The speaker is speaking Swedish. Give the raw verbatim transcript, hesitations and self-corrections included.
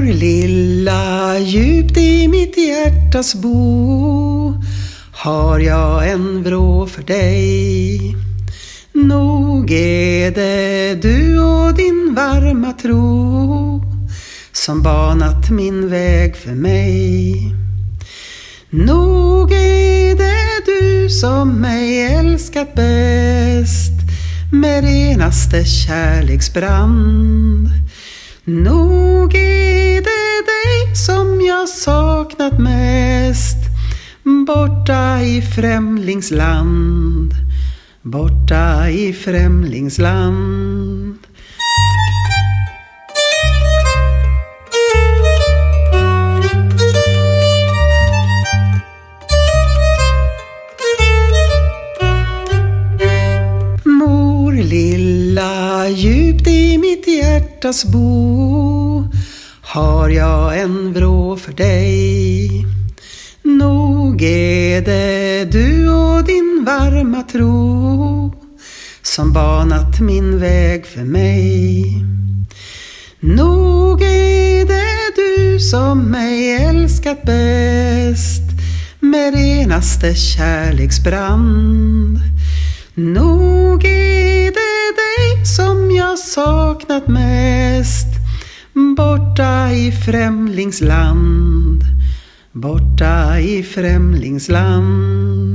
Mor lilla, djupt i mitt hjärtas bo har jag en vrå för dig. Nog är det du och din varma tro som banat min väg för mig. Nog är det du som mig älskat bäst med renaste kärleksbrand. Nog är det dig som jag saknat mest borta i främlingsland, borta i främlingsland. Mor lilla, djupt i mitt hjärtas bo har jag en vrå för dig. Nog är det du och din varma tro som banat min väg för mig. Nog är det du som mig älskat bäst med renaste kärleksbrand. Nog är det dig som jag saknat mest borta i främlingsland, borta i främlingsland.